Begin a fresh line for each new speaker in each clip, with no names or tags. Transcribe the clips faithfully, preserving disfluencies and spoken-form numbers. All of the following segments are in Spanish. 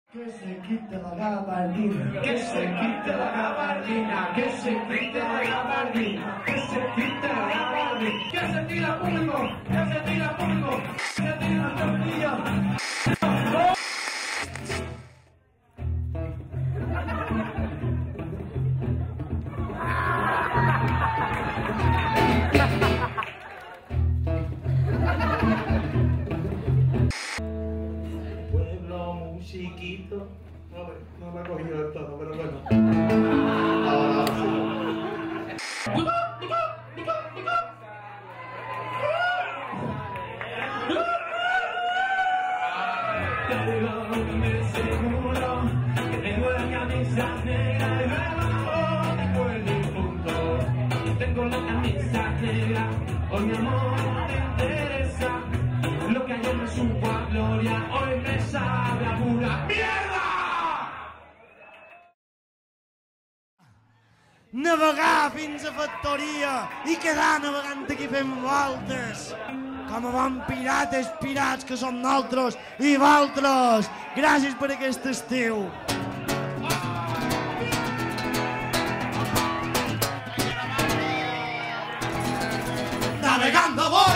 Que se quite la gabardina, que se quite la gabardina, que se quite la gabardina, que se quite la gabardina, que se tira público, que se tira público, que se tira la tortilla.
Chiquito, no, no me ha cogido el tono, pero bueno. Ahora sí.
Tengo la camisa negra y luego tengo el difunto. Tengo la camisa negra, hoy mi amor no te interesa. Lo que ayer me supo a gloria, hoy me sabe a pura mierda!
Navegar fins a factoria i quedar navegant aquí fent voltes. Com a bons pirates, pirats que som nosaltres i vosaltres. Gràcies per aquest estiu. Navegando voy.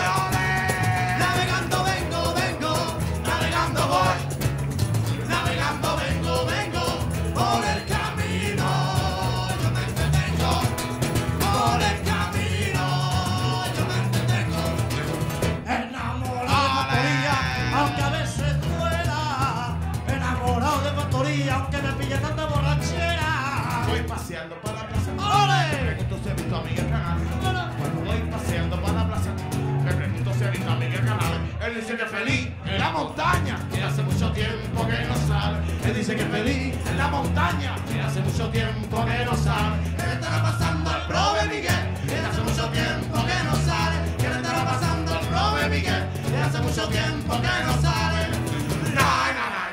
Aunque me pille tanta borrachera.
Voy paseando por la plaza. ¡Ole! Me pregunto si he visto a Miguel Canales. Cuando voy paseando por la plaza, me pregunto si he visto a Miguel Canales. Él dice que feliz en la montaña, que hace mucho tiempo que no sale. Él dice que feliz en la montaña, que hace mucho tiempo que no sale. ¿Qué le estará pasando al prove Miguel? Que hace mucho tiempo que no sale. ¿Qué le estará pasando al prove Miguel? Que hace mucho tiempo que no sale. Na, na, na.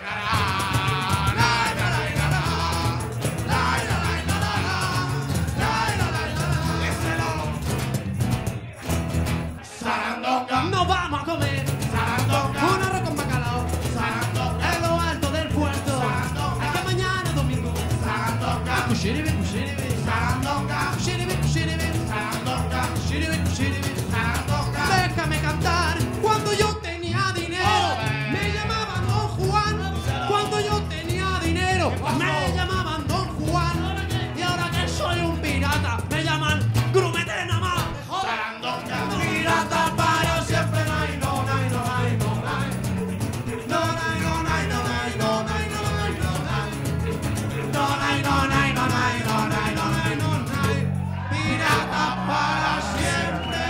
Nos vamos a comer
Sarandonga,
un arroz con bacalao
Sarandonga,
en lo alto del puerto.
Sarandonga,
Hasta mañana domingo.
Sarandonga,
Cushiribi, cushiribi,
Sarandonga,
cushiribi, cushiribi,
Sarandonga,
cushiribi, cushiribi.
Sarandonga.
Déjame cantar cuando yo tenía dinero. Me llamaban Don Juan. Cuando yo tenía dinero, me llamaban Don Juan. Y ahora que soy un pirata, me llaman Grumete nada más.
Sarandonga,
Pirata para siempre, no hay, no hay, no hay, no hay. No hay, no hay, no hay, no hay, no hay, no hay. No hay, no hay, no hay, no hay, no hay, no hay. Pirata para siempre.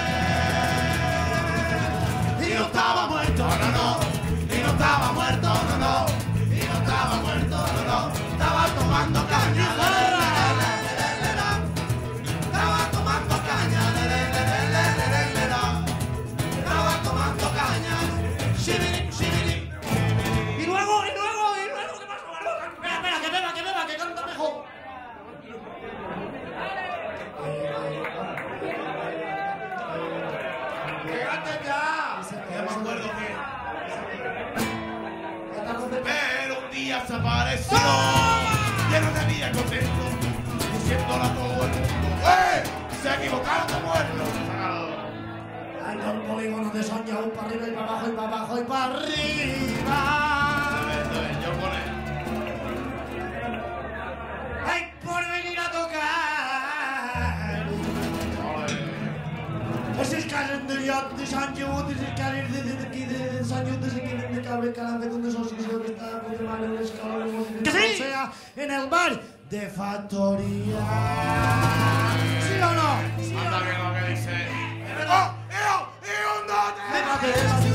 Y no estaba muerto, no, no. Y no estaba muerto, no, no. Y no estaba muerto, no, no. Estaba tomando caña. Estaba tomando caña. Estaba tomando caña. Shibiri, shibiri. Y luego, y luego, y luego, ¿qué pasó, Barbosa? Espera, espera, que beba, que beba, que canta mejor. ¡Quédate ya!
ya me acuerdo que. Pero un día se apareció, lleno de vida contento, diciéndole a todo el mundo, ¡eh! Se ha equivocado de muerto.
Ando el polígono de Soña, un para arriba y para abajo y para abajo y para arriba.
Yo con él.
¡Ay, por venir a tocar! Es el caso de Dios de Sant Lleut, es el caso de aquí de Sant Lleut, es el que de Cabre Calafe, donde sos que se está confirmando en el escalón, que sí, sea en el bar de Factoría. ¿Sí o no? ¿Sí o no?
Anda bien lo que dice. ¡Oh! ¡Hijo! ¡Hijo! ¡No te!